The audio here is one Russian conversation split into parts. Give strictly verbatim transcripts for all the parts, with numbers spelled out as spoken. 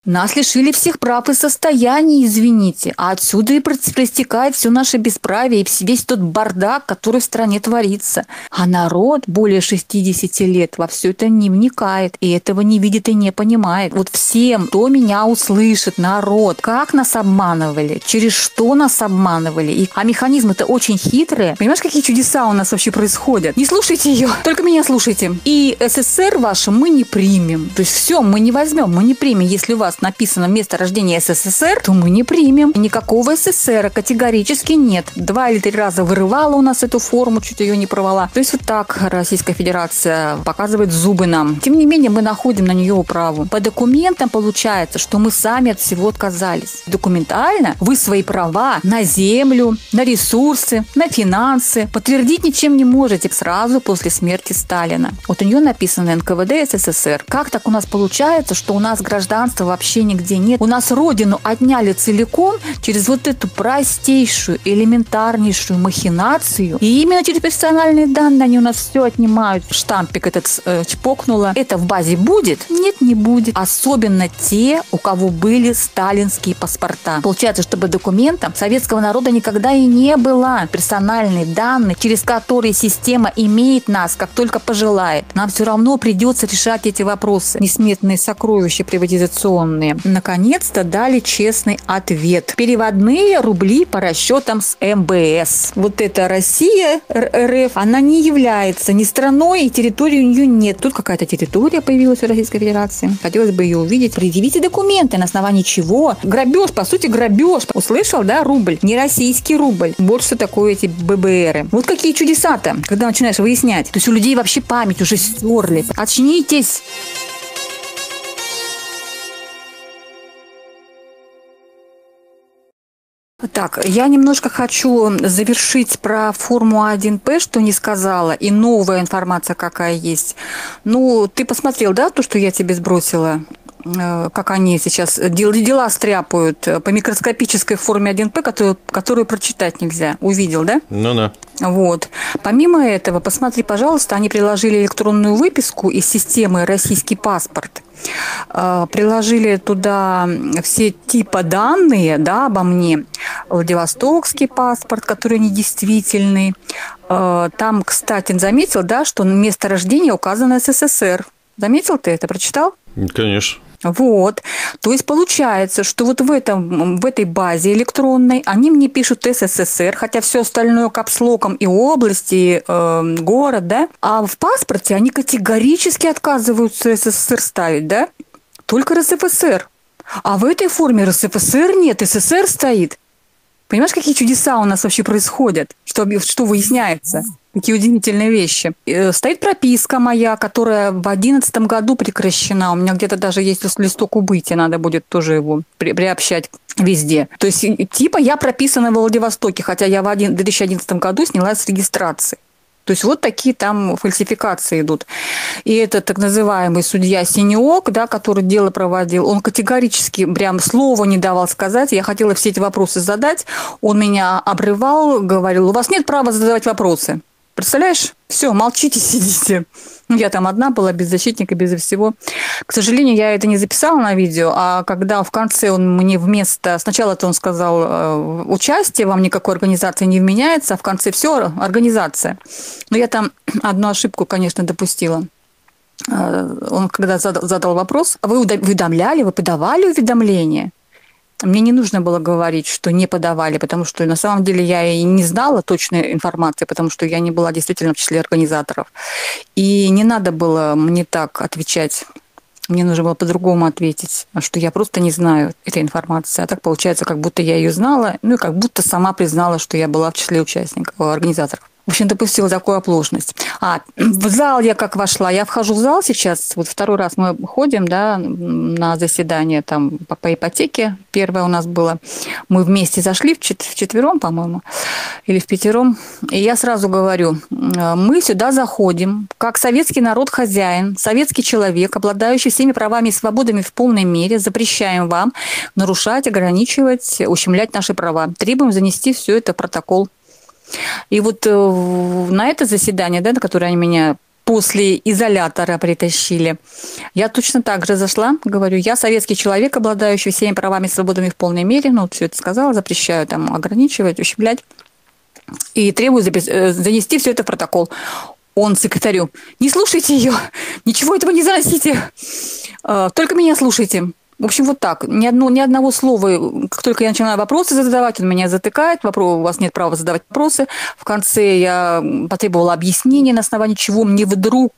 Нас лишили всех прав и состояний, извините. А отсюда и проистекает все наше бесправие и весь тот бардак, который в стране творится. А народ более шестидесяти лет во все это не вникает, и этого не видит и не понимает. Вот всем, кто меня услышит, народ, как нас обманывали, через что нас обманывали. И, а механизмы-то очень хитрые. Понимаешь, какие чудеса у нас вообще происходят? Не слушайте ее, только меня слушайте. И СССР ваше мы не примем. То есть все, мы не возьмем, мы не примем. Если у вас написано место рождения СССР, то мы не примем. Никакого СССР категорически нет. Два или три раза вырывала у нас эту форму, чуть ее не порвала. То есть вот так Российская Федерация показывает зубы нам. Тем не менее, мы находим на нее управу. По документам получается, что мы сами от всего отказались. Документально вы свои права на землю, на ресурсы, на финансы подтвердить ничем не можете сразу после смерти Сталина. Вот у нее написано эн ка вэ дэ эс эс эс эр. Как так у нас получается, что у нас гражданства вообще нигде нет? У нас родину отняли целиком через вот эту простейшую, элементарнейшую махинацию. И именно через персональные данные они у нас все отнимают. Штампик этот э, чпокнуло. Это в базе будет? Нет, не будет. Особенно те, у кого были сталинские паспорта. Получается, чтобы документом советского народа никогда и не было. Персональные данные, через которые система имеет нас, как только пожелает. Нам все равно придется решать эти вопросы. Несметные сокровища приватизационные. Наконец-то дали честный ответ. Переводные рубли по расчетам с эм бэ эс. Вот эта Россия, эр эф, она не является ни страной, и территории у нее нет. Тут какая-то территория появилась в Российской Федерации. Хотелось бы ее увидеть. Предъявите документы, на основании чего. Грабеж, по сути, грабеж. Услышал, да, рубль? Не российский рубль. Вот что такое эти бэ бэ эры. Вот какие чудеса-то, когда начинаешь выяснять. То есть у людей вообще память уже стерли. Очнитесь! Так, я немножко хочу завершить про форму один пэ, что не сказала, и новая информация какая есть. Ну, ты посмотрел, да, то, что я тебе сбросила? Как они сейчас дела стряпают по микроскопической форме один пэ, которую, которую прочитать нельзя. Увидел, да? Ну да. Вот. Помимо этого, посмотри, пожалуйста, они приложили электронную выписку из системы «Российский паспорт». Приложили туда все типа данные, да, обо мне. Владивостокский паспорт, который недействительный. Там, кстати, заметил, да, что место рождения указано эс эс эс эр. Заметил ты это? Прочитал? Конечно. Вот. То есть получается, что вот в, этом, в этой базе электронной они мне пишут эс эс эс эр, хотя все остальное капслоком и области, и э, город, да. А в паспорте они категорически отказываются эс эс эс эр ставить, да. Только эр эс эф эс эр. А в этой форме эр эс эф эс эр нет, эс эс эр стоит. Понимаешь, какие чудеса у нас вообще происходят? Что, что выясняется? Какие удивительные вещи. Стоит прописка моя, которая в одиннадцатом году прекращена. У меня где-то даже есть листок убытия, надо будет тоже его при, приобщать везде. То есть, типа, я прописана в Владивостоке, хотя я в две тысячи одиннадцатом году снялась с регистрации. То есть вот такие там фальсификации идут. И этот так называемый судья Синеок, да, который дело проводил, он категорически прям слова не давал сказать. Я хотела все эти вопросы задать. Он меня обрывал, говорил, у вас нет права задавать вопросы. Представляешь? Все, молчите, сидите. Ну, я там одна была, без защитника, без всего. К сожалению, я это не записала на видео, а когда в конце он мне вместо... Сначала-то он сказал, участие вам никакой организации не вменяется, а в конце все, организация. Но я там одну ошибку, конечно, допустила. Он когда задал вопрос, вы уведомляли, вы подавали уведомление? Мне не нужно было говорить, что не подавали, потому что на самом деле я и не знала точной информации, потому что я не была действительно в числе организаторов. И не надо было мне так отвечать. Мне нужно было по-другому ответить, что я просто не знаю этой информации. А так получается, как будто я ее знала, ну и как будто сама признала, что я была в числе участников, организаторов. В общем, допустила такую оплошность. А, в зал я как вошла. Я вхожу в зал сейчас. Вот второй раз мы ходим, да, на заседание там по, по ипотеке. Первое у нас было. Мы вместе зашли в четвером, по-моему, или в пятером. И я сразу говорю, мы сюда заходим как советский народ хозяин, советский человек, обладающий всеми правами и свободами в полной мере. Запрещаем вам нарушать, ограничивать, ущемлять наши права. Требуем занести все это в протокол. И вот на это заседание, да, на которое они меня после изолятора притащили. Я точно так же зашла, говорю, я советский человек, обладающий всеми правами и свободами в полной мере, ну, вот все это сказала, запрещаю там ограничивать, ущемлять, и требую запис- занести все это в протокол. Он секретарю: не слушайте ее, ничего этого не заносите, только меня слушайте. В общем, вот так. Ни, одно, ни одного слова, как только я начинаю вопросы задавать, он меня затыкает, вопрос, у вас нет права задавать вопросы. В конце я потребовала объяснения, на основании чего мне вдруг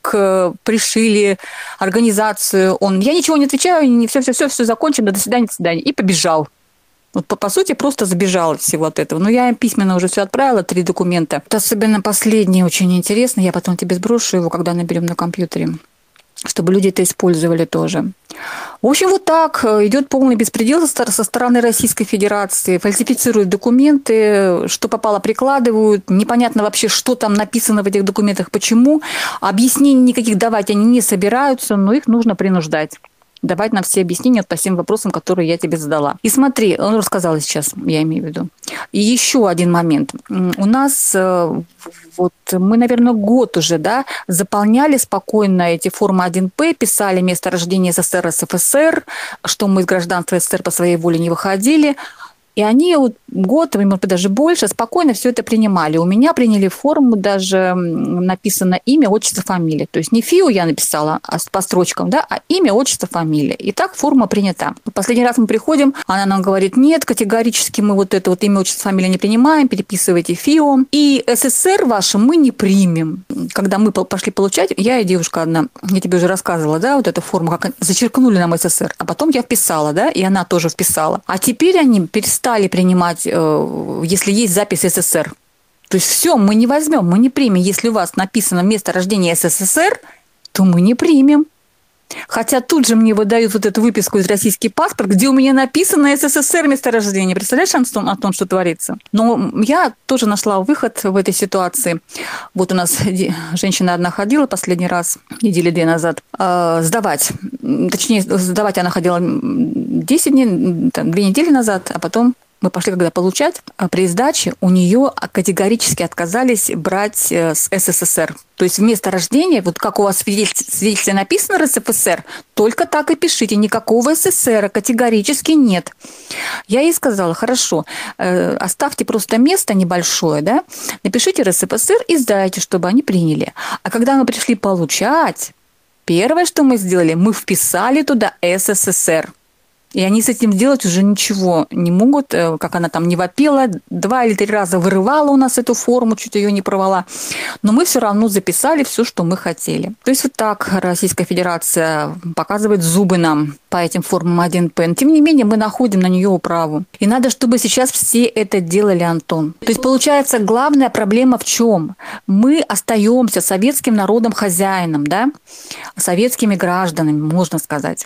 пришили организацию. Он: я ничего не отвечаю, все-все-все, все закончено, до свидания, до свидания. И побежал. Вот, по, по сути, просто сбежала от всего от этого. Но я им письменно уже все отправила, три документа. Вот особенно последний очень интересно. Я потом тебе сброшу его, когда наберем на компьютере, чтобы люди это использовали тоже. В общем, вот так идет полный беспредел со стороны Российской Федерации. Фальсифицируют документы, что попало прикладывают. Непонятно вообще, что там написано в этих документах, почему. Объяснений никаких давать они не собираются, но их нужно принуждать. Давать нам все объяснения по всем вопросам, которые я тебе задала. И смотри, он рассказал сейчас, я имею в виду. И еще один момент. У нас, вот мы, наверное, год уже, да, заполняли спокойно эти формы один П, писали место рождения СССР, СФСР, что мы из гражданства СССР по своей воле не выходили. И они вот год, может быть, даже больше, спокойно все это принимали. У меня приняли форму, даже написано имя, отчество, фамилия. То есть не ФИО я написала а по строчкам, да, а имя, отчество, фамилия. И так форма принята. Последний раз мы приходим, она нам говорит: нет, категорически мы вот это вот имя, отчество, фамилия не принимаем, переписывайте ФИО. И СССР ваше мы не примем. Когда мы пошли получать, я и девушка одна, я тебе уже рассказывала, да, вот эту форму, как зачеркнули нам СССР. А потом я вписала, да, и она тоже вписала. А теперь они перестали стали принимать, если есть запись СССР. То есть все, мы не возьмем, мы не примем. Если у вас написано место рождения СССР, то мы не примем. Хотя тут же мне выдают вот эту выписку из российский паспорт, где у меня написано СССР место рождения. Представляешь, Антон, о том, что творится? Но я тоже нашла выход в этой ситуации. Вот у нас женщина одна ходила последний раз, недели две назад, сдавать. Точнее, сдавать она ходила десять дней, там, две недели назад, а потом мы пошли, когда получать, а при сдаче у нее категорически отказались брать с СССР. То есть вместо рождения, вот как у вас в свидетельстве написано РСФСР, только так и пишите, никакого СССР категорически нет. Я ей сказала: хорошо, э, оставьте просто место небольшое, да, напишите РСФСР и сдайте, чтобы они приняли. А когда мы пришли получать, первое, что мы сделали, мы вписали туда СССР. И они с этим делать уже ничего не могут, как она там не вопила, два или три раза вырывала у нас эту форму, чуть ее не порвала. Но мы все равно записали все, что мы хотели. То есть вот так Российская Федерация показывает зубы нам по этим формам один П. Но тем не менее мы находим на нее управу. И надо, чтобы сейчас все это делали, Антон. То есть получается, главная проблема в чем? Мы остаемся советским народом хозяином, да? Советскими гражданами, можно сказать,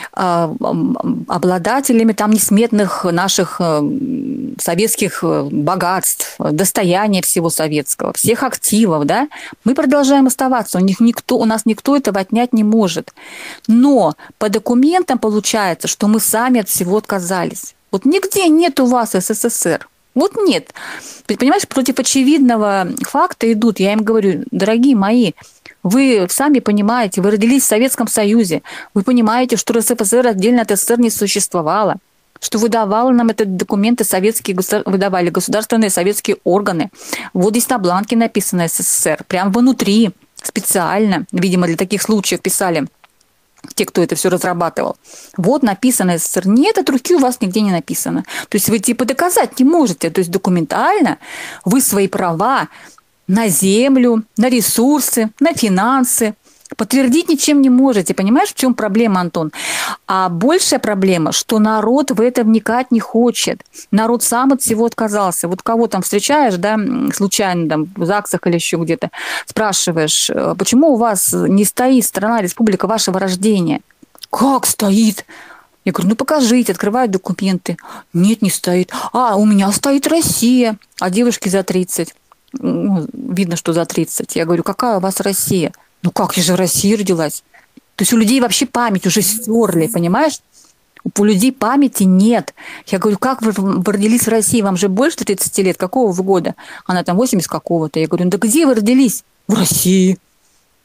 обладателями там несметных наших советских богатств, достояния всего советского, всех активов, да, мы продолжаем оставаться. У них никто, у нас никто этого отнять не может. Но по документам получается, что мы сами от всего отказались. Вот нигде нет у вас СССР. Вот нет. Понимаешь, против очевидного факта идут. Я им говорю: дорогие мои, вы сами понимаете, вы родились в Советском Союзе, вы понимаете, что РСФСР отдельно от СССР не существовало, что выдавали нам эти документы советские, выдавали государственные советские органы. Вот здесь на бланке написано СССР, прям внутри, специально, видимо, для таких случаев писали те, кто это все разрабатывал. Вот написано СССР. Нет, от руки у вас нигде не написано. То есть вы типа доказать не можете. То есть документально вы свои права на землю, на ресурсы, на финансы подтвердить ничем не можете. Понимаешь, в чем проблема, Антон? А большая проблема, что народ в это вникать не хочет. Народ сам от всего отказался. Вот кого там встречаешь, да, случайно там в ЗАГСах или еще где-то, спрашиваешь: почему у вас не стоит страна, республика вашего рождения? Как стоит? Я говорю: ну покажите, открывают документы. Нет, не стоит. А, у меня стоит Россия, а девушке за тридцать. Ну, видно, что за тридцать. Я говорю: какая у вас Россия? Ну как, я же в России родилась. То есть у людей вообще память уже стерли, понимаешь? У людей памяти нет. Я говорю: как вы, вы родились в России? Вам же больше тридцати лет. Какого вы года? Она там восемьдесят какого-то. Я говорю: ну да где вы родились? В России.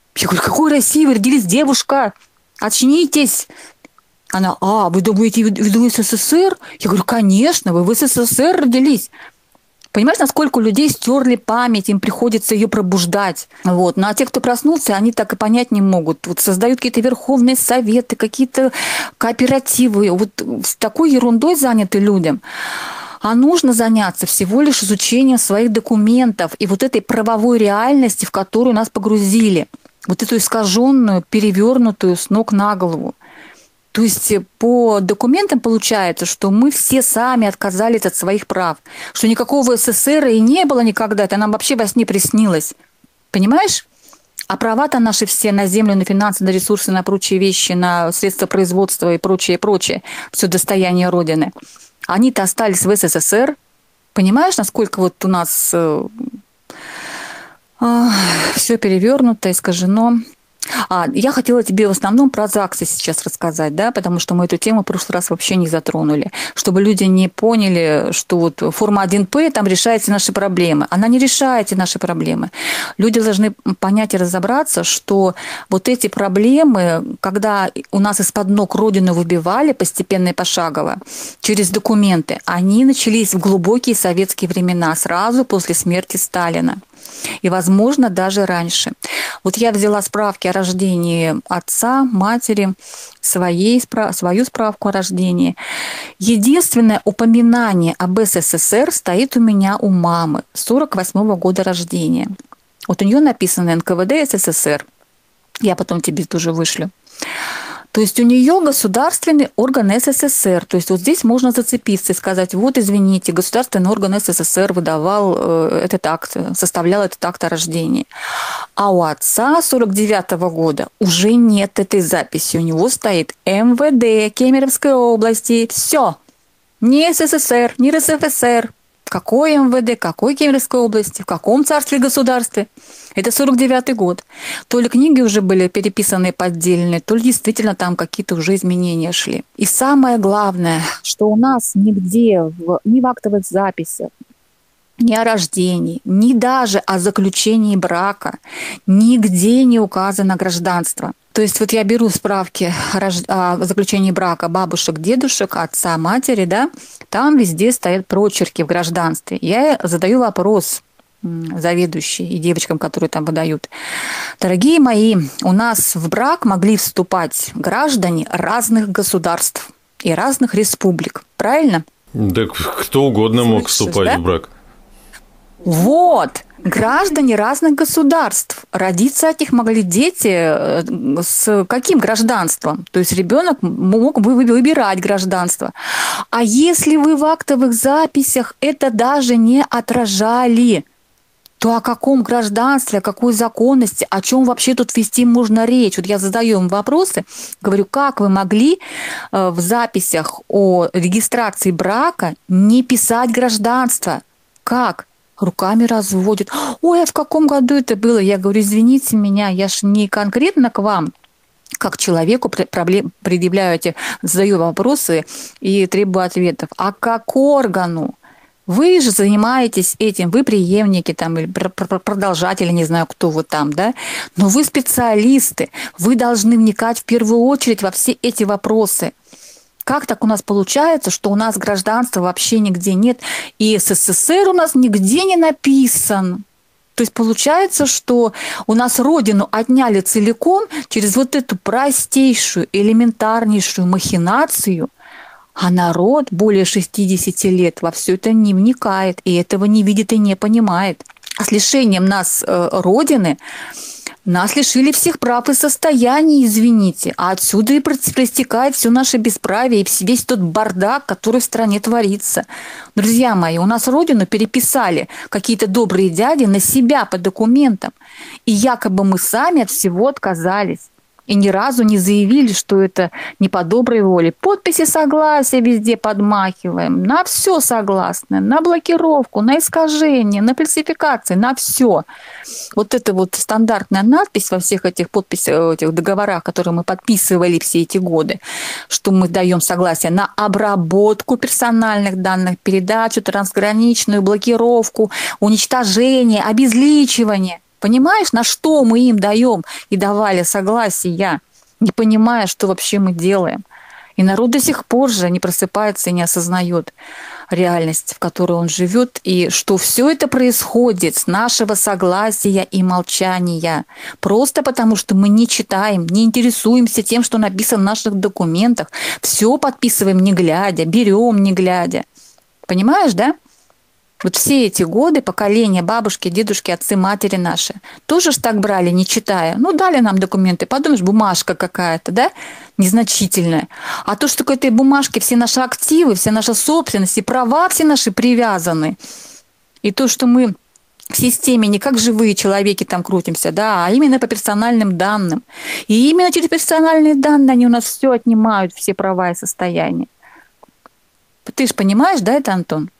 Я говорю, какой России? Вы родились, девушка? Очнитесь. Она, а, вы думаете, в виду СССР? Я говорю, конечно, вы в СССР родились. Понимаешь, насколько у людей стерли память, им приходится ее пробуждать. Вот. Ну а те, кто проснулся, они так и понять не могут. Вот создают какие-то верховные советы, какие-то кооперативы. Вот с такой ерундой заняты людям. А нужно заняться всего лишь изучением своих документов и вот этой правовой реальности, в которую нас погрузили. Вот эту искаженную, перевернутую с ног на голову. То есть по документам получается, что мы все сами отказались от своих прав, что никакого СССР и не было никогда, это нам вообще во сне приснилось. Понимаешь? А права-то наши все на землю, на финансы, на ресурсы, на прочие вещи, на средства производства и прочее, прочее, все достояние Родины, они-то остались в СССР. Понимаешь, насколько вот у нас э, э, все перевернуто, искажено? А, я хотела тебе в основном про ЗАГСы сейчас рассказать, да, потому что мы эту тему в прошлый раз вообще не затронули, чтобы люди не поняли, что вот форма один П там решает все наши проблемы. Она не решает все наши проблемы. Люди должны понять и разобраться, что вот эти проблемы, когда у нас из-под ног Родину выбивали постепенно и пошагово через документы, они начались в глубокие советские времена, сразу после смерти Сталина. И, возможно, даже раньше. Вот я взяла справки о рождении отца, матери, своей, свою справку о рождении. Единственное упоминание об СССР стоит у меня у мамы, сорок восьмого года рождения. Вот у нее написано эн ка вэ дэ эс эс эс эр. Я потом тебе тоже вышлю. То есть у нее государственный орган эс эс эс эр. То есть вот здесь можно зацепиться и сказать, вот, извините, государственный орган эс эс эс эр выдавал э, этот акт, составлял этот акт о рождении. А у отца сорок девятого года уже нет этой записи. У него стоит эм вэ дэ Кемеровской области. Все. Ни эс эс эс эр, ни эр эс эф эс эр. Какой эм вэ дэ, какой Кемеровской области, в каком царстве и государстве. Это сорок девятый год. То ли книги уже были переписаны поддельные, то ли действительно там какие-то уже изменения шли. И самое главное, что у нас нигде, в, ни в актовых записях, ни о рождении, ни даже о заключении брака, нигде не указано гражданство. То есть вот я беру справки о заключении брака бабушек, дедушек, отца, матери, да, там везде стоят прочерки в гражданстве. Я задаю вопрос заведующей и девочкам, которые там выдают. Дорогие мои, у нас в брак могли вступать граждане разных государств и разных республик. Правильно? Да кто угодно мог Слышишь, вступать да? в брак. Вот. Граждане разных государств. Родиться от них могли дети с каким гражданством? То есть ребенок мог бы выбирать гражданство. А если вы в актовых записях это даже не отражали, то о каком гражданстве, о какой законности, о чем вообще тут вести можно речь? Вот я задаю им вопросы, говорю, как вы могли в записях о регистрации брака не писать гражданство? Как? Руками разводят. Ой, а в каком году это было? Я говорю, извините меня, я ж не конкретно к вам, как человеку предъявляю эти, задаю вопросы и требую ответов, а как органу. Вы же занимаетесь этим, вы преемники там, или продолжатели, не знаю, кто вы там, да, но вы специалисты, вы должны вникать в первую очередь во все эти вопросы. Как так у нас получается, что у нас гражданства вообще нигде нет, и эс эс эс эр у нас нигде не написан? То есть получается, что у нас родину отняли целиком через вот эту простейшую, элементарнейшую махинацию, а народ более шестидесяти лет во все это не вникает, и этого не видит и не понимает. А с лишением нас э, родины нас лишили всех прав и состояний, извините. А отсюда и проистекает все наше бесправие и весь тот бардак, который в стране творится. Друзья мои, у нас родину переписали какие-то добрые дяди на себя по документам. И якобы мы сами от всего отказались. И ни разу не заявили, что это не по доброй воле. Подписи согласия везде подмахиваем. На все согласны. На блокировку, на искажение, на фальсификации, на все. Вот это вот стандартная надпись во всех этих подписях, этих договорах, которые мы подписывали все эти годы, что мы даем согласие на обработку персональных данных, передачу, трансграничную блокировку, уничтожение, обезличивание. Понимаешь, на что мы им даем и давали согласие, не понимая, что вообще мы делаем. И народ до сих пор же не просыпается и не осознает реальность, в которой он живет, и что все это происходит с нашего согласия и молчания. Просто потому, что мы не читаем, не интересуемся тем, что написано в наших документах. Все подписываем не глядя, берем не глядя. Понимаешь, да? Вот все эти годы поколения бабушки, дедушки, отцы, матери наши тоже ж так брали, не читая. Ну, дали нам документы, подумаешь, бумажка какая-то, да, незначительная. А то, что к этой бумажке все наши активы, вся наша собственность и права все наши привязаны. И то, что мы в системе не как живые человеки там крутимся, да, а именно по персональным данным. И именно через персональные данные они у нас все отнимают, все права и состояния. Ты же понимаешь, да, это, Антон?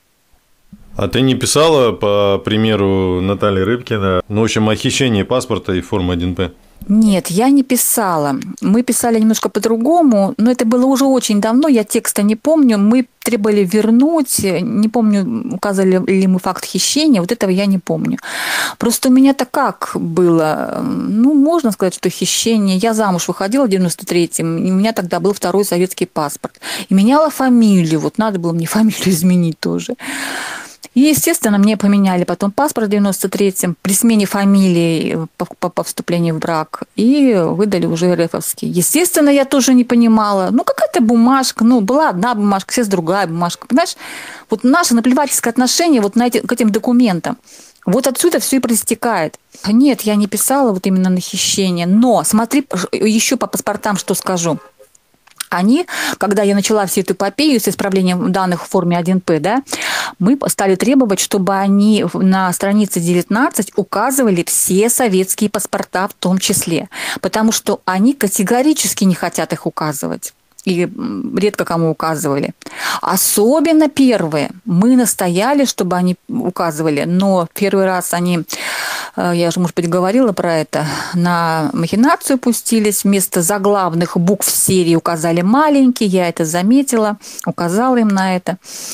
А ты не писала, по примеру Натальи Рыбкина, ну, в общем, о хищении паспорта и формы один П? Нет, я не писала. Мы писали немножко по-другому, но это было уже очень давно, я текста не помню. Мы требовали вернуть, не помню, указали ли мы факт хищения, вот этого я не помню. Просто у меня-то как было? Ну, можно сказать, что хищение. Я замуж выходила в девяносто третьем, и у меня тогда был второй советский паспорт. И меняла фамилию, вот надо было мне фамилию изменить тоже. И, естественно, мне поменяли потом паспорт в девяносто третьем при смене фамилии по, по, по вступлению в брак и выдали уже РФовский. Естественно, я тоже не понимала. Ну, какая-то бумажка, ну, была одна бумажка, сейчас другая бумажка. Понимаешь, вот наше наплевательское отношение вот на эти, к этим документам. Вот отсюда все и проистекает. Нет, я не писала вот именно на хищение. Но смотри, еще по паспортам что скажу. Они, когда я начала всю эту эпопею с исправлением данных в форме один П, да, мы стали требовать, чтобы они на странице девятнадцать указывали все советские паспорта в том числе, потому что они категорически не хотят их указывать. И редко кому указывали. Особенно первые. Мы настояли, чтобы они указывали, но первый раз они, я же, может быть, говорила про это, на махинацию пустились. Вместо заглавных букв серии указали маленькие, я это заметила, указала им на это.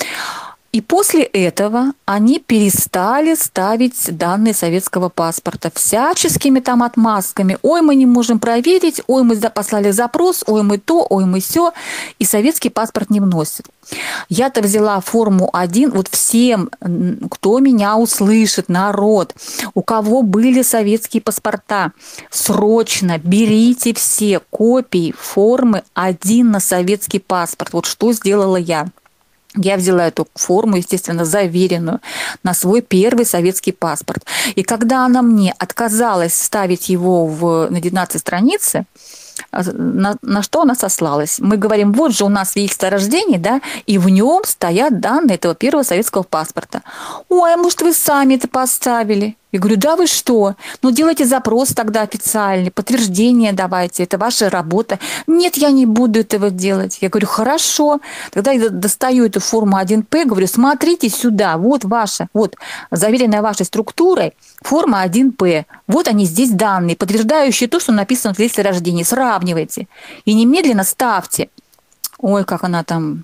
И после этого они перестали ставить данные советского паспорта всяческими там отмазками. Ой, мы не можем проверить, ой, мы послали запрос, ой, мы то, ой, мы сё. И советский паспорт не вносит. Я-то взяла форму один, вот всем, кто меня услышит, народ, у кого были советские паспорта, срочно берите все копии формы один на советский паспорт. Вот что сделала я. Я взяла эту форму, естественно, заверенную на свой первый советский паспорт. И когда она мне отказалась ставить его в, на девятнадцатой странице, на, на что она сослалась? Мы говорим, вот же у нас свидетельство о рождении, да, и в нем стоят данные этого первого советского паспорта. Ой, а может, вы сами это поставили? Я говорю, да вы что? Ну, делайте запрос тогда официальный, подтверждение давайте, это ваша работа. Нет, я не буду этого делать. Я говорю, хорошо. Тогда я достаю эту форму один П, говорю, смотрите сюда, вот ваша, вот заверенная вашей структурой форма один П. Вот они здесь данные, подтверждающие то, что написано в свидетельстве о рождении. Сравнивайте. И немедленно ставьте. Ой, как она там...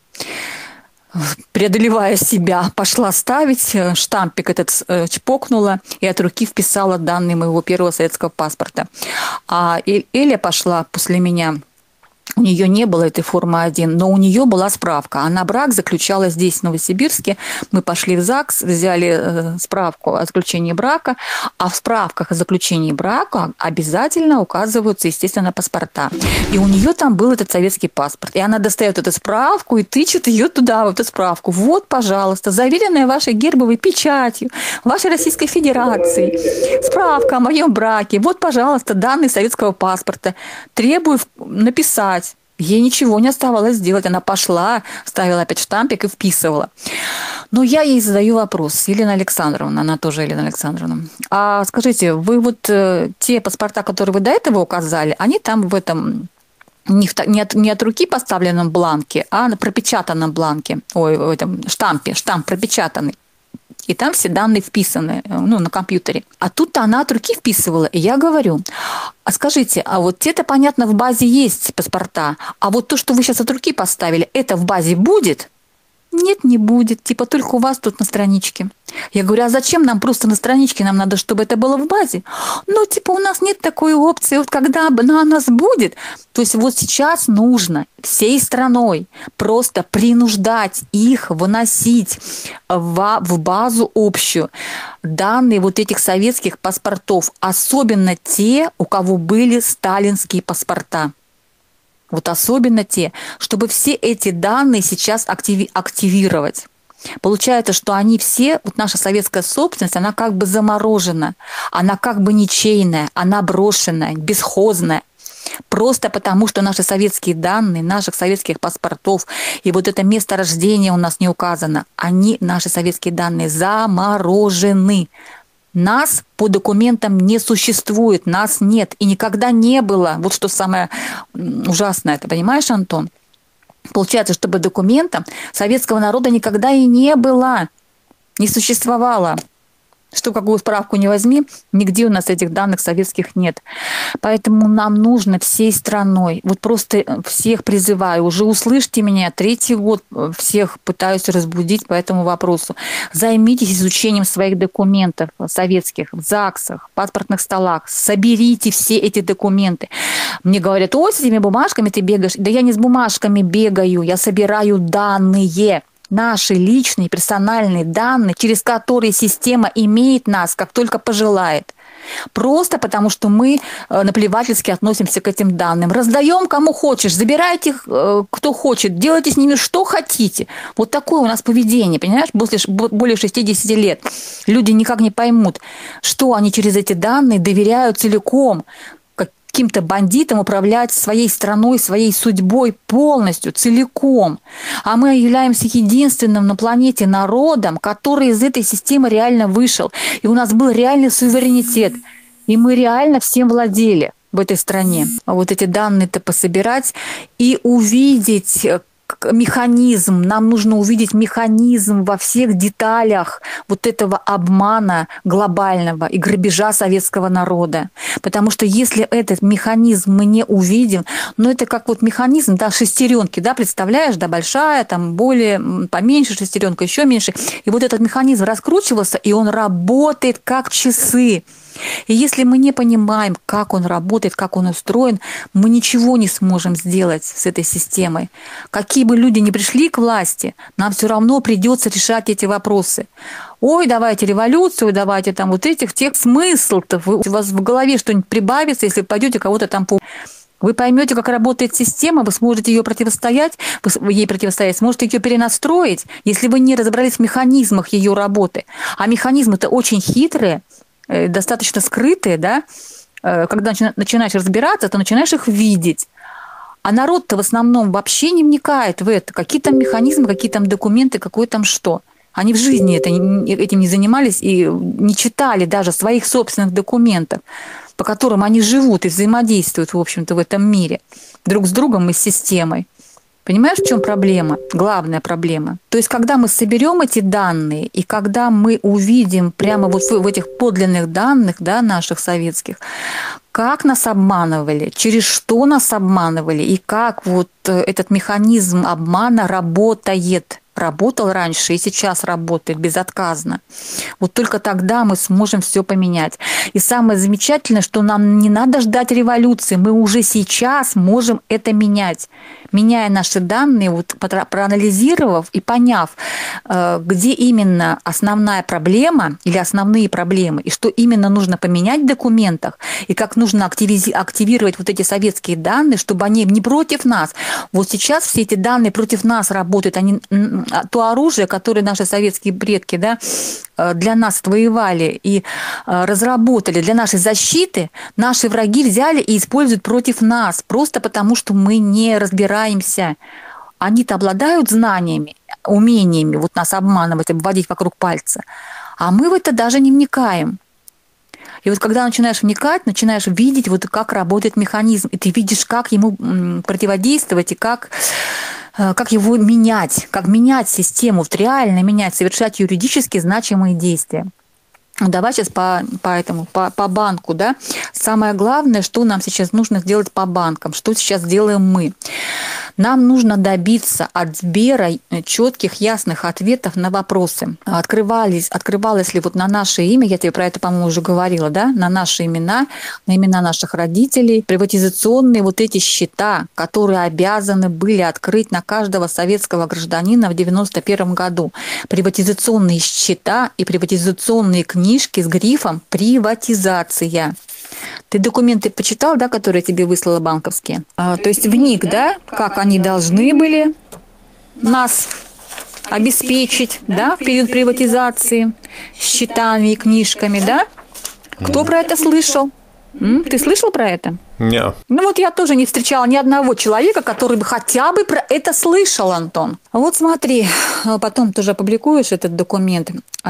преодолевая себя, пошла ставить, штампик этот чпокнула и от руки вписала данные моего первого советского паспорта. А Эля пошла после меня, у нее не было этой формы один, но у нее была справка. Она брак заключала здесь, в Новосибирске. Мы пошли в ЗАГС, взяли справку о заключении брака, а в справках о заключении брака обязательно указываются, естественно, паспорта. И у нее там был этот советский паспорт. И она достает эту справку и тычет ее туда, в эту справку. Вот, пожалуйста, заверенная вашей гербовой печатью, вашей Российской Федерации, справка о моем браке. Вот, пожалуйста, данные советского паспорта. Требую написать. Ей ничего не оставалось сделать. Она пошла, ставила опять штампик и вписывала. Но я ей задаю вопрос. Елена Александровна, она тоже Елена Александровна. А скажите, вы вот э, те паспорта, которые вы до этого указали, они там в этом... Не, в, не, от, не от руки поставленном бланке, а на пропечатанном бланке. Ой, в этом штампе. Штамп пропечатанный. И там все данные вписаны, ну, на компьютере. А тут-то она от руки вписывала. И я говорю, а скажите, а вот те-то, понятно, в базе есть паспорта, а вот то, что вы сейчас от руки поставили, это в базе будет? Нет, не будет. Типа только у вас тут на страничке. Я говорю, а зачем нам просто на страничке? Нам надо, чтобы это было в базе. Ну, типа, у нас нет такой опции. Вот когда она у нас будет. То есть вот сейчас нужно всей страной просто принуждать их выносить в, в базу общую данные вот этих советских паспортов. Особенно те, у кого были сталинские паспорта. Вот особенно те, чтобы все эти данные сейчас активи- активировать. Получается, что они все, вот наша советская собственность, она как бы заморожена, она как бы ничейная, она брошенная, бесхозная. Просто потому, что наши советские данные, наших советских паспортов, и вот это место рождения у нас не указано, они, наши советские данные, заморожены. Нас по документам не существует, нас нет и никогда не было. Вот что самое ужасное, ты понимаешь, Антон? Получается, чтобы документом советского народа никогда и не было, не существовало. Что какую справку не возьми, нигде у нас этих данных советских нет. Поэтому нам нужно всей страной, вот просто всех призываю, уже услышьте меня, третий год всех пытаюсь разбудить по этому вопросу. Займитесь изучением своих документов советских в ЗАГСах, паспортных столах, соберите все эти документы. Мне говорят, ой, с этими бумажками ты бегаешь. Да я не с бумажками бегаю, я собираю данные. Наши личные персональные данные, через которые система имеет нас, как только пожелает. Просто потому, что мы наплевательски относимся к этим данным. Раздаем кому хочешь, забирайте их, кто хочет, делайте с ними что хотите. Вот такое у нас поведение, понимаешь, после более шестидесяти лет. Люди никак не поймут, что они через эти данные доверяют целиком, каким-то бандитам управлять своей страной, своей судьбой полностью, целиком. А мы являемся единственным на планете народом, который из этой системы реально вышел. И у нас был реальный суверенитет. И мы реально всем владели в этой стране. А вот эти данные-то пособирать и увидеть механизм, нам нужно увидеть механизм во всех деталях вот этого обмана глобального и грабежа советского народа. Потому что если этот механизм мы не увидим, ну это как вот механизм, да, шестеренки, да, представляешь, да, большая, там более, поменьше шестеренка, еще меньше. И вот этот механизм раскручивался, и он работает как часы. И если мы не понимаем, как он работает, как он устроен, мы ничего не сможем сделать с этой системой. Какие бы люди ни пришли к власти, нам все равно придется решать эти вопросы. Ой, давайте революцию, давайте там вот этих, тех. Смысл-то, у вас в голове что-нибудь прибавится, если пойдете кого-то там по... Вы поймете, как работает система, вы сможете ее противостоять, вы ей противостоять, сможете ее перенастроить, если вы не разобрались в механизмах ее работы. А механизмы-то очень хитрые, достаточно скрытые, да, когда начинаешь разбираться, то начинаешь их видеть. А народ-то в основном вообще не вникает в это. Какие там механизмы, какие там документы, какое там что. Они в жизни это, этим не занимались и не читали даже своих собственных документов, по которым они живут и взаимодействуют, в общем-то, в этом мире. Друг с другом и с системой. Понимаешь, в чем проблема? Главная проблема. То есть, когда мы соберем эти данные, и когда мы увидим прямо вот в этих подлинных данных, да, наших советских, как нас обманывали, через что нас обманывали, и как вот этот механизм обмана работает, работал раньше и сейчас работает безотказно. Вот только тогда мы сможем все поменять. И самое замечательное, что нам не надо ждать революции, мы уже сейчас можем это менять. Меняя наши данные, вот, проанализировав и поняв, где именно основная проблема или основные проблемы, и что именно нужно поменять в документах, и как нужно активизировать вот эти советские данные, чтобы они не против нас. Вот сейчас все эти данные против нас работают. Они, то оружие, которое наши советские предки, да, для нас отвоевали и разработали для нашей защиты, наши враги взяли и используют против нас, просто потому что мы не разбираемся. Они-то обладают знаниями, умениями вот нас обманывать, обводить вокруг пальца, а мы в это даже не вникаем. И вот когда начинаешь вникать, начинаешь видеть, вот как работает механизм, и ты видишь, как ему противодействовать и как, как его менять, как менять систему, вот реально менять, совершать юридически значимые действия. Давай сейчас по, по этому, по, по банку, да. Самое главное, что нам сейчас нужно сделать по банкам, что сейчас делаем мы. Нам нужно добиться от Сбера четких, ясных ответов на вопросы. Открывались, открывалось ли вот на наше имя, я тебе про это, по-моему, уже говорила, да, на наши имена, на имена наших родителей, приватизационные вот эти счета, которые обязаны были открыть на каждого советского гражданина в девяносто первом году. Приватизационные счета и приватизационные книжки с грифом «Приватизация». Ты документы почитал, да, которые тебе выслала банковские? А, то есть вник, да, как они должны были нас обеспечить, да, в период приватизации, счетами и книжками, да? Кто про это слышал? М? Ты слышал про это? Нет. Ну вот я тоже не встречала ни одного человека, который бы хотя бы про это слышал, Антон. Вот смотри, потом тоже опубликуешь этот документ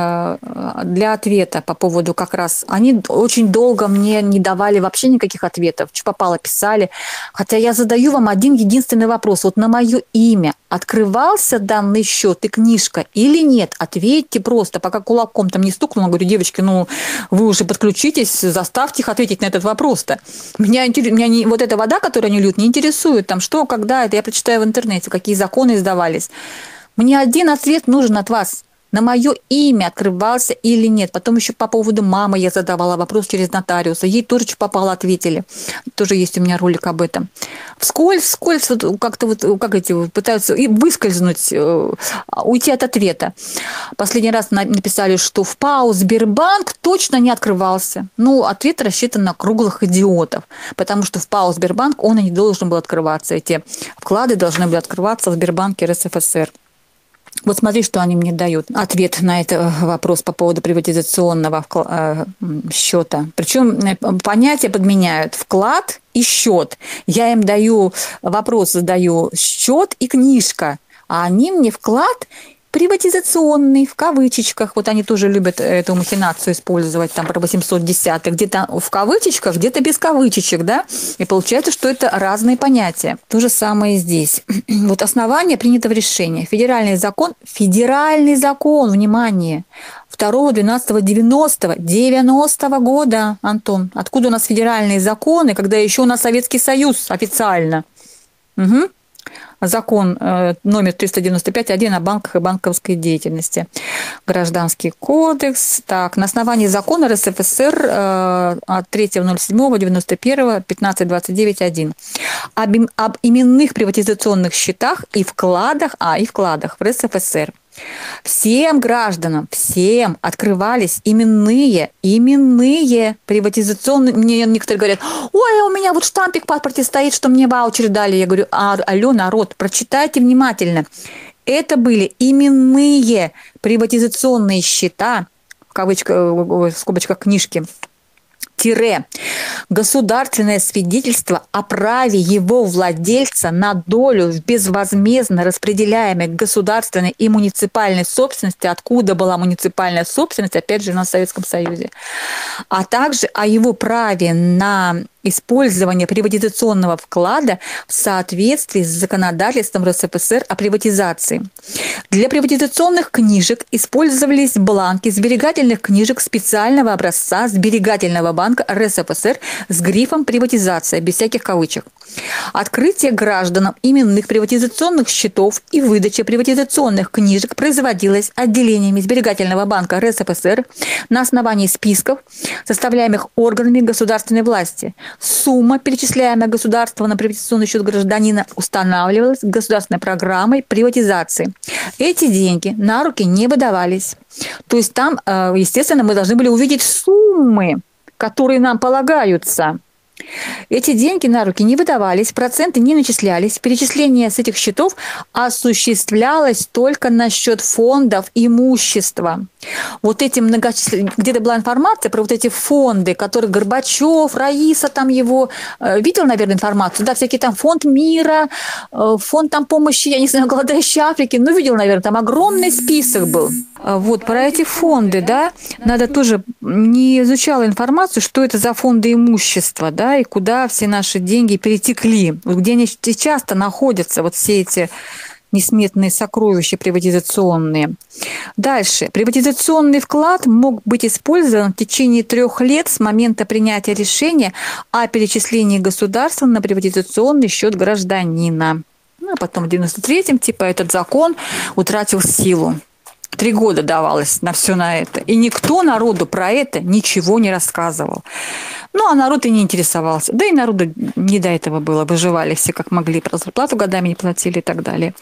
для ответа по поводу как раз. Они очень долго мне не давали вообще никаких ответов. Что попало, писали. Хотя я задаю вам один единственный вопрос. Вот на мое имя открывался данный счет и книжка или нет? Ответьте просто, пока кулаком там не стукнула. Говорю, девочки, ну вы уже подключитесь, заставьте их ответить на этот вопрос-то. Меня интересует. Меня не, вот эта вода, которую они льют, не интересует. Там что, когда это, я прочитаю в интернете, какие законы издавались. Мне один ответ нужен от вас. На мое имя открывался или нет. Потом еще по поводу мамы я задавала вопрос через нотариуса. Ей тоже что попало, ответили. Тоже есть у меня ролик об этом. Вскользь, вскользь вот как-то вот, как эти пытаются и выскользнуть, уйти от ответа. Последний раз написали, что в ПАО Сбербанк точно не открывался. Ну, ответ рассчитан на круглых идиотов. Потому что в ПАО Сбербанк он и не должен был открываться. Эти вклады должны были открываться в Сбербанке РСФСР. Вот смотри, что они мне дают. Ответ на этот вопрос по поводу приватизационного счета. Причем понятия подменяют вклад и счет. Я им даю вопрос, задаю счет и книжка, а они мне вклад приватизационный, в кавычечках. Вот они тоже любят эту махинацию использовать, там про восемьсот десятых. Где-то в кавычечках, где-то без кавычечек, да? И получается, что это разные понятия. То же самое и здесь. Вот основание принятого решения. Федеральный закон, федеральный закон, внимание, второго двенадцатого девяностого, девяностого года, Антон. Откуда у нас федеральные законы, когда еще у нас Советский Союз официально? Угу. Закон э, номер триста девяносто пять один о банках и банковской деятельности. Гражданский кодекс. Так, на основании закона РСФСР э, от третьего ноль седьмого девяносто первого пятнадцать двадцать девять один об, об именных приватизационных счетах и вкладах, а, и вкладах в РСФСР. Всем гражданам, всем открывались именные, именные приватизационные. Мне некоторые говорят, ой, у меня вот штампик в паспорте стоит, что мне ваучер дали. Я говорю, а, алло, народ, прочитайте внимательно. Это были именные приватизационные счета, в кавычках, в скобочках книжки, тире, государственное свидетельство о праве его владельца на долю в безвозмездно распределяемой государственной и муниципальной собственности, откуда была муниципальная собственность, опять же, на Советском Союзе, а также о его праве на использование приватизационного вклада в соответствии с законодательством РСФСР о приватизации. Для приватизационных книжек использовались бланки сберегательных книжек специального образца Сберегательного банка РСФСР с грифом «Приватизация», без всяких кавычек. Открытие гражданам именных приватизационных счетов и выдача приватизационных книжек производилось отделениями Сберегательного банка РСФСР на основании списков, составляемых органами государственной власти. Сумма, перечисляемая государством на приватизационный счет гражданина, устанавливалась государственной программой приватизации. Эти деньги на руки не выдавались. То есть там, естественно, мы должны были увидеть суммы, которые нам полагаются. Эти деньги на руки не выдавались, проценты не начислялись, перечисление с этих счетов осуществлялось только на счет фондов имущества. Вот эти многочисленные, где-то была информация про вот эти фонды, которые Горбачев, Раиса там его, видел, наверное, информацию, да, всякие там фонд мира, фонд там помощи, я не знаю, голодающей Африки, ну, видел, наверное, там огромный список был. Вот, про эти фонды, да, надо тоже, не изучала информацию, что это за фонды имущества, да, и куда все наши деньги перетекли, где они сейчас-то находятся, вот все эти несметные сокровища приватизационные. Дальше. Приватизационный вклад мог быть использован в течение трех лет с момента принятия решения о перечислении государства на приватизационный счет гражданина. Ну, а потом в девяносто третьем, типа, этот закон утратил силу. Три года давалось на все на это. И никто народу про это ничего не рассказывал. Ну, а народ и не интересовался. Да и народу не до этого было. Выживали все как могли. Про зарплату годами не платили и так далее.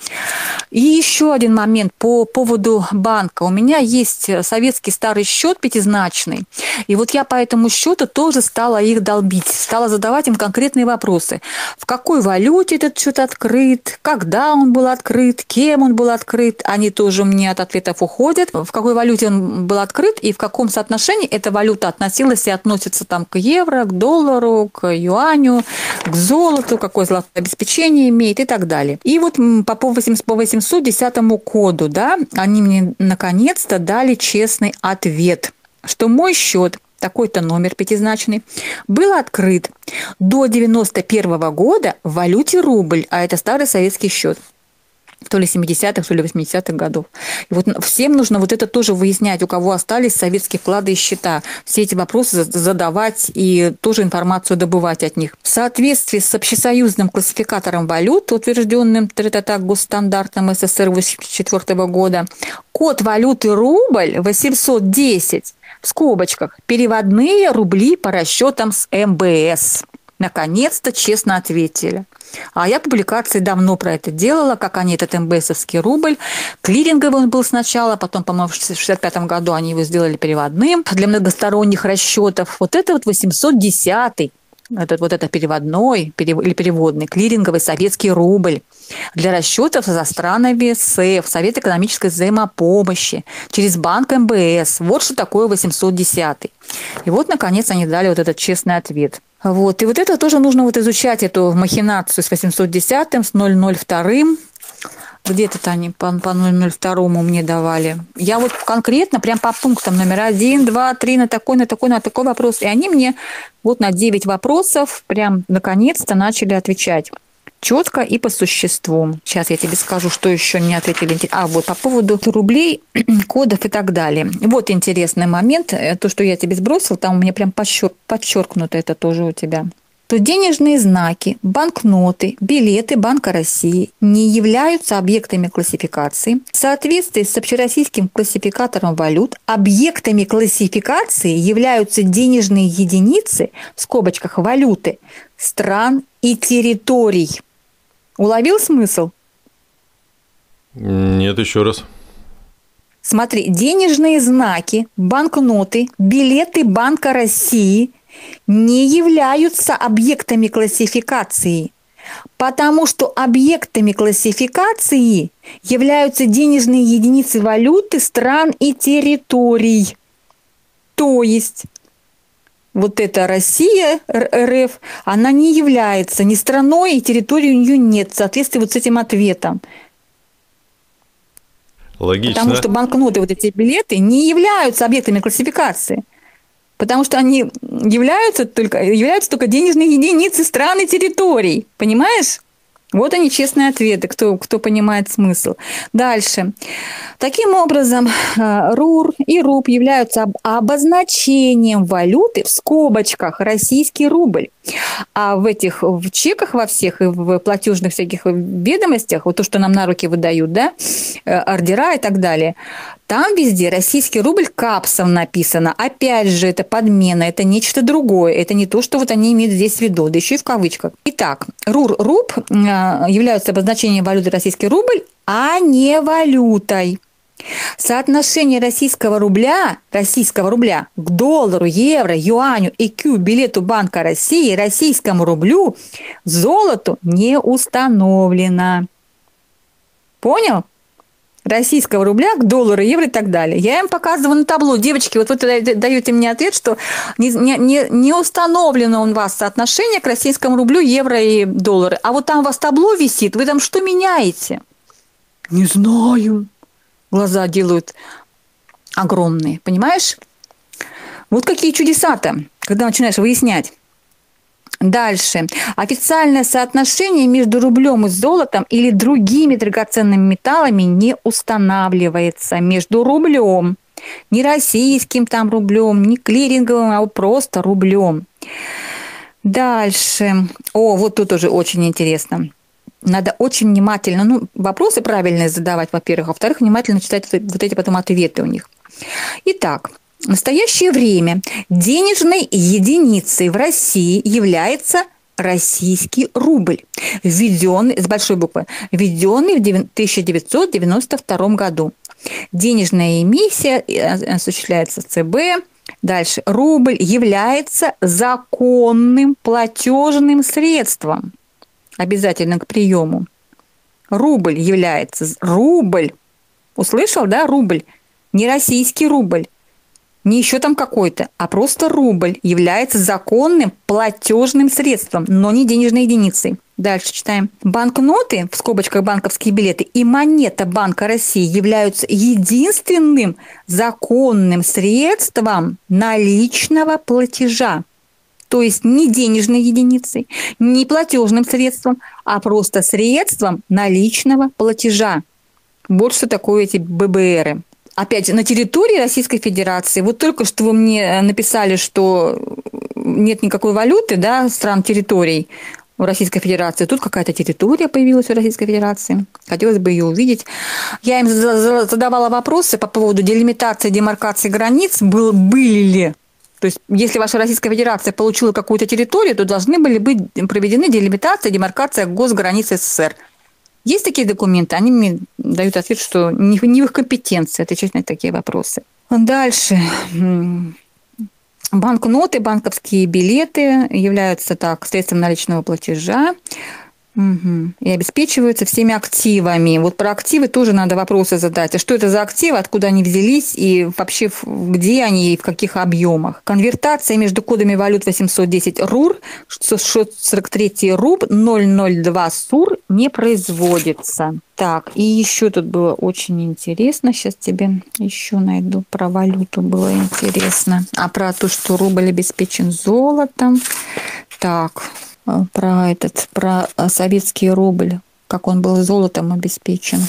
И еще один момент по поводу банка. У меня есть советский старый счет пятизначный. И вот я по этому счету тоже стала их долбить. Стала задавать им конкретные вопросы. В какой валюте этот счет открыт? Когда он был открыт? Кем он был открыт? Они тоже мне от ответов уходят. В какой валюте он был открыт и в каком соотношении эта валюта относилась и относится там к евро, к доллару, к юаню, к золоту, какое золотое обеспечение имеет и так далее. И вот по восемьсот десятому коду, да, они мне наконец-то дали честный ответ, что мой счет, такой-то номер пятизначный, был открыт до девяносто первого года в валюте рубль, а это старый советский счет. То ли семидесятых, то ли восьмидесятых годов. И вот всем нужно вот это тоже выяснять, у кого остались советские вклады и счета. Все эти вопросы задавать и тоже информацию добывать от них. В соответствии с общесоюзным классификатором валют, утвержденным так госстандартом СССР восемьдесят четвёртого года, код валюты рубль восемьсот десять, в скобочках, переводные рубли по расчетам с эм бэ эс. Наконец-то честно ответили. А я публикации давно про это делала, как они этот эм бэ эсовский рубль. Клиринговый он был сначала, потом, по-моему, в шестьдесят пятом году они его сделали переводным для многосторонних расчетов. Вот это вот восемьсот десятый, этот, вот это переводной или переводный, клиринговый советский рубль для расчетов со странами СЭФ, Совет экономической взаимопомощи, через банк эм бэ эс. Вот что такое восемьсот десятый. И вот, наконец, они дали вот этот честный ответ. Вот. И вот это тоже нужно вот изучать, эту махинацию с восемьсот десятым, с ноль ноль вторым. Где-то они по, по ноль ноль второму мне давали. Я вот конкретно прям по пунктам номер один, два, три, на такой, на такой, на такой вопрос. И они мне вот на девять вопросов прям наконец-то начали отвечать. Четко и по существу. Сейчас я тебе скажу, что еще не ответили. А, вот по поводу рублей, кодов и так далее. Вот интересный момент. То, что я тебе сбросила, там у меня прям подчеркнуто это тоже у тебя. То денежные знаки, банкноты, билеты Банка России не являются объектами классификации. В соответствии с общероссийским классификатором валют объектами классификации являются денежные единицы, в скобочках валюты, стран и территорий. Уловил смысл? Нет, еще раз. Смотри, денежные знаки, банкноты, билеты Банка России не являются объектами классификации, потому что объектами классификации являются денежные единицы валюты стран и территорий. То есть вот эта Россия, эр эф, она не является ни страной, и территории у нее нет в соответствии вот с этим ответом. Логично. Потому что банкноты, вот эти билеты, не являются объектами классификации. Потому что они являются только, являются только денежные единицы стран и территорий. Понимаешь? Вот они, честные ответы, кто, кто понимает смысл. Дальше. Таким образом, РУР и РУП являются обозначением валюты в скобочках российский рубль. А в этих в чеках во всех и в платежных всяких ведомостях, вот то, что нам на руки выдают, да, ордера и так далее, там везде российский рубль капсом написано. Опять же, это подмена, это нечто другое. Это не то, что вот они имеют здесь в виду, да еще и в кавычках. Итак, РУР, РУП являются обозначением валюты российский рубль, а не валютой. Соотношение российского рубля, российского рубля к доллару, евро, юаню и к билету Банка России, российскому рублю, золоту не установлено. Понял? Российского рубля к доллару, евро и так далее. Я им показываю на табло. Девочки, вот вы даете мне ответ, что не, не, не установлено у вас соотношение к российскому рублю, евро и доллары. А вот там у вас табло висит, вы там что меняете? Не знаю. Глаза делают огромные, понимаешь? Вот какие чудеса-то, когда начинаешь выяснять. Дальше. Официальное соотношение между рублем и золотом или другими драгоценными металлами не устанавливается. Между рублем, не российским там рублем, не клиринговым, а просто рублем. Дальше. О, вот тут уже очень интересно. Надо очень внимательно, ну, вопросы правильные задавать, во-первых, а во-вторых, внимательно читать вот эти потом ответы у них. Итак, в настоящее время денежной единицей в России является российский рубль, введенный, с большой буквы, введенный в тысяча девятьсот девяносто втором году. Денежная эмиссия осуществляется ЦБ. Дальше. Рубль является законным платежным средством, обязательно к приему. Рубль является... Рубль. Услышал, да? Рубль. Не российский рубль. Не еще там какой-то, а просто рубль является законным платежным средством, но не денежной единицей. Дальше читаем. Банкноты, в скобочках банковские билеты, и монета Банка России являются единственным законным средством наличного платежа. То есть не денежной единицей, не платежным средством, а просто средством наличного платежа. Вот что такое эти ББРы. Опять же, на территории Российской Федерации, вот только что вы мне написали, что нет никакой валюты, да, стран территорий в Российской Федерации. Тут какая-то территория появилась в Российской Федерации. Хотелось бы ее увидеть. Я им задавала вопросы по поводу делимитации, демаркации границ. Был, были ли? То есть, если ваша Российская Федерация получила какую-то территорию, то должны были быть проведены делимитация, демаркация госграниц СССР. Есть такие документы, они мне дают ответ, что не в их компетенции отвечать на такие вопросы. Дальше. Банкноты, банковские билеты являются так средством наличного платежа. Угу. И обеспечиваются всеми активами. Вот про активы тоже надо вопросы задать. А что это за активы, откуда они взялись и вообще где они и в каких объемах? Конвертация между кодами валют восемьсот десять РУР, шестьсот сорок три руб, ноль ноль два СУР не производится. Так, и еще тут было очень интересно. Сейчас тебе еще найду. Про валюту было интересно. А про то, что рубль обеспечен золотом. Так, про этот, про советский рубль, как он был золотом обеспечен.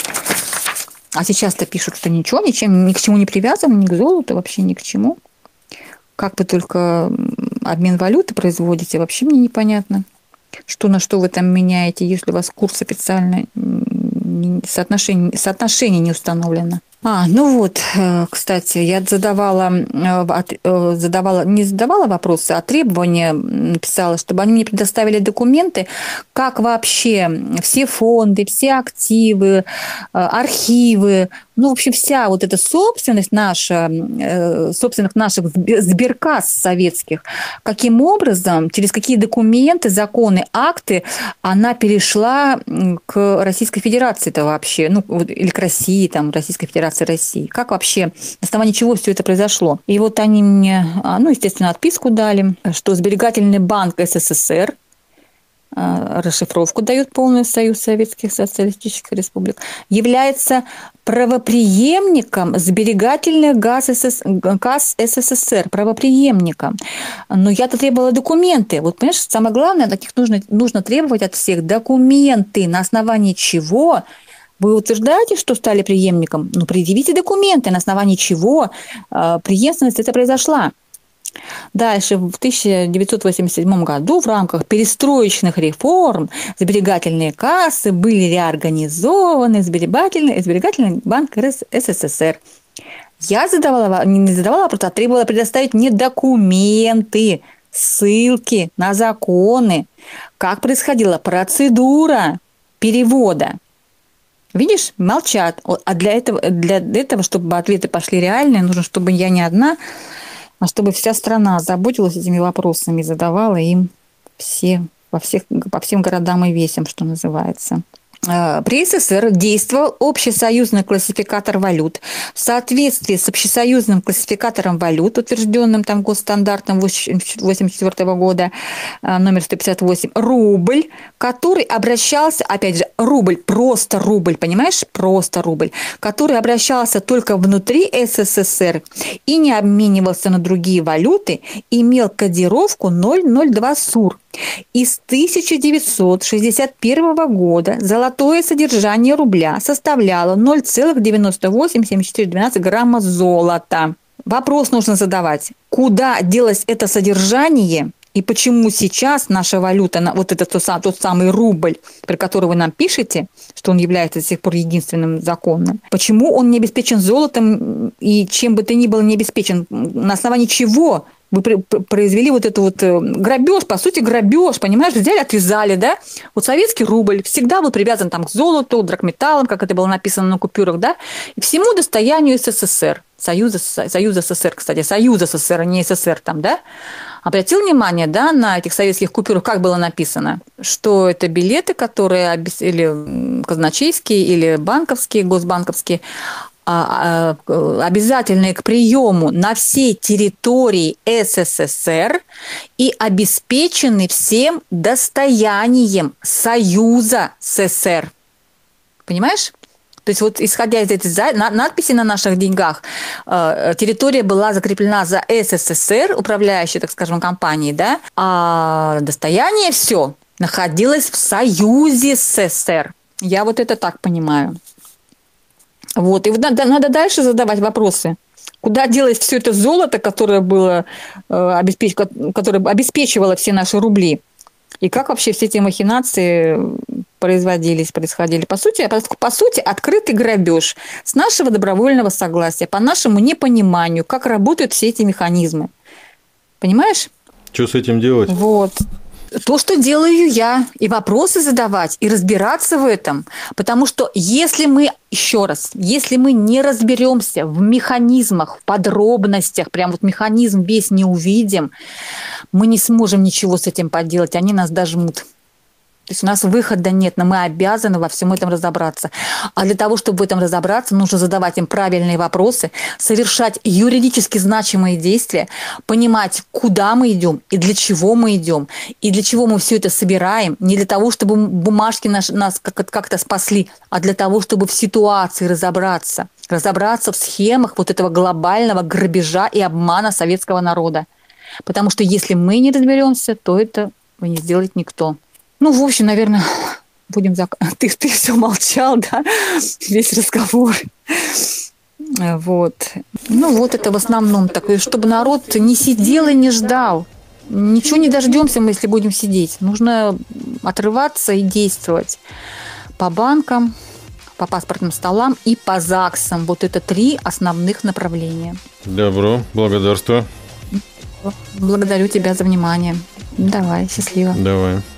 А сейчас-то пишут, что ничего, ничем, ни к чему не привязано, ни к золоту, вообще ни к чему. Как вы только обмен валюты производите, вообще мне непонятно. Что на что вы там меняете, если у вас курс официально соотношение, соотношение не установлено. А, ну вот, кстати, я задавала, задавала, не задавала вопросы, а требования писала, чтобы они мне предоставили документы, как вообще все фонды, все активы, архивы, ну, в общем, вся вот эта собственность наша, собственных наших сберкасс советских, каким образом, через какие документы, законы, акты она перешла к Российской Федерации-то вообще, ну, или к России, там, Российской Федерации России. Как вообще, на основании чего все это произошло? И вот они мне, ну, естественно, отписку дали, что Сберегательный банк СССР, расшифровку дает полный Союз Советских Социалистических Республик, является правопреемником сберегательных касс СССР, правопреемником. Но я-то требовала документы. Вот, понимаешь, самое главное, таких нужно, нужно требовать от всех документы, на основании чего вы утверждаете, что стали преемником. Ну, предъявите документы, на основании чего э, преемственность это произошла. Дальше, в тысяча девятьсот восемьдесят седьмом году в рамках перестроечных реформ сберегательные кассы были реорганизованы в Сберегательный, Сберегательный банк СССР. Я задавала, не задавала, а просто требовала предоставить мне документы, ссылки на законы, как происходила процедура перевода. Видишь, молчат. А для этого, для этого, чтобы ответы пошли реальные, нужно, чтобы я не одна, а чтобы вся страна заботилась этими вопросами, задавала им все, во всех, по всем городам и весям, что называется. При СССР действовал общесоюзный классификатор валют. В соответствии с общесоюзным классификатором валют, утвержденным там госстандартом восемьдесят четвёртого года, номер сто пятьдесят восемь, рубль, который обращался, опять же, рубль, просто рубль, понимаешь, просто рубль, который обращался только внутри СССР и не обменивался на другие валюты, имел кодировку ноль ноль два СУР. И с тысяча девятьсот шестьдесят первого года золотое содержание рубля составляло ноль целых девяносто восемь сотых семьдесят четыре двенадцать грамма золота. Вопрос нужно задавать, куда делось это содержание и почему сейчас наша валюта, вот этот тот, тот самый рубль, про который вы нам пишете, что он является до сих пор единственным законным, почему он не обеспечен золотом и чем бы то ни было не обеспечен, на основании чего вы произвели вот это вот грабеж, по сути, грабеж, понимаешь, взяли, отвязали, да? Вот советский рубль всегда был привязан там к золоту, к драгметаллам, как это было написано на купюрах, да, и всему достоянию СССР, Союза, Союза СССР, кстати, Союза СССР, а не СССР там, да? Обратил внимание, да, на этих советских купюрах, как было написано, что это билеты, которые или казначейские, или банковские, госбанковские, обязательные к приему на всей территории СССР и обеспечены всем достоянием Союза СССР. Понимаешь? То есть вот исходя из этой надписи на наших деньгах, территория была закреплена за СССР, управляющей, так скажем, компанией, да, а достояние все находилось в Союзе СССР. Я вот это так понимаю. Вот. И вот надо, надо дальше задавать вопросы. Куда делось все это золото, которое, было, э, обеспеч... которое обеспечивало все наши рубли? И как вообще все эти махинации производились, происходили? По сути, по, по сути, открытый грабеж с нашего добровольного согласия, по нашему непониманию, как работают все эти механизмы. Понимаешь? Что с этим делать? Вот. То, что делаю я, и вопросы задавать, и разбираться в этом. Потому что если мы, еще раз, если мы не разберемся в механизмах, в подробностях, прям вот механизм весь не увидим, мы не сможем ничего с этим поделать, они нас дожмут. То есть у нас выхода нет, но мы обязаны во всем этом разобраться. А для того, чтобы в этом разобраться, нужно задавать им правильные вопросы, совершать юридически значимые действия, понимать, куда мы идем и для чего мы идем, и для чего мы все это собираем. Не для того, чтобы бумажки нас, нас как-то спасли, а для того, чтобы в ситуации разобраться. Разобраться в схемах вот этого глобального грабежа и обмана советского народа. Потому что если мы не разберемся, то это не сделает никто. Ну, в общем, наверное, будем зак... Ты, ты все молчал, да, весь разговор. Вот. Ну, вот это в основном такое, чтобы народ не сидел и не ждал. Ничего не дождемся мы, если будем сидеть. Нужно отрываться и действовать по банкам, по паспортным столам и по ЗАГСам. Вот это три основных направления. Добро, благодарствую. Благодарю тебя за внимание. Давай, счастливо. Давай.